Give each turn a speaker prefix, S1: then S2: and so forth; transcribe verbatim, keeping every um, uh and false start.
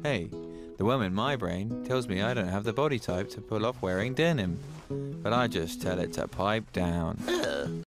S1: Hey, the worm in my brain tells me I don't have the body type to pull off wearing denim, but I just tell it to pipe down.
S2: Ugh.